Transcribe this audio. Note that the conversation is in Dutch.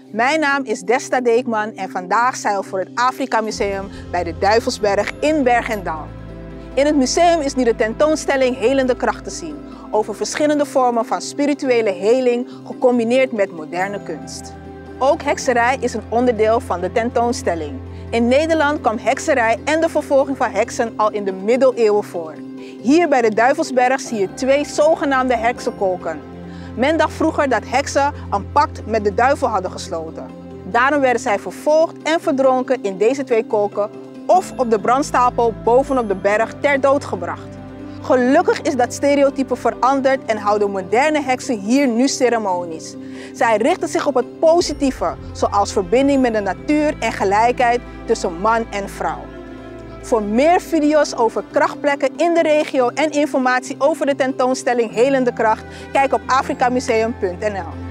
Mijn naam is Desta Deekman en vandaag zijn we voor het Afrika Museum bij de Duivelsberg in Berg en Dal. In het museum is nu de tentoonstelling Helende Kracht te zien, over verschillende vormen van spirituele heling gecombineerd met moderne kunst. Ook hekserij is een onderdeel van de tentoonstelling. In Nederland kwam hekserij en de vervolging van heksen al in de middeleeuwen voor. Hier bij de Duivelsberg zie je 2 zogenaamde heksenkolken. Men dacht vroeger dat heksen een pact met de duivel hadden gesloten. Daarom werden zij vervolgd en verdronken in deze 2 kolken of op de brandstapel bovenop de berg ter dood gebracht. Gelukkig is dat stereotype veranderd en houden moderne heksen hier nu ceremonies. Zij richten zich op het positieve, zoals verbinding met de natuur en gelijkheid tussen man en vrouw. Voor meer video's over krachtplekken in de regio en informatie over de tentoonstelling Helende Kracht, kijk op afrikamuseum.nl.